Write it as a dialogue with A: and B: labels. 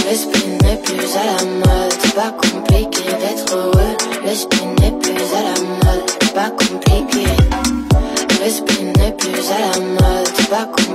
A: Le spin n'est plus à la mode, c'est pas compliqué d'être heureux. Le spin n'est plus à la mode, c'est pas compliqué. Le spin n'est plus à la mode, c'est pas compliqué.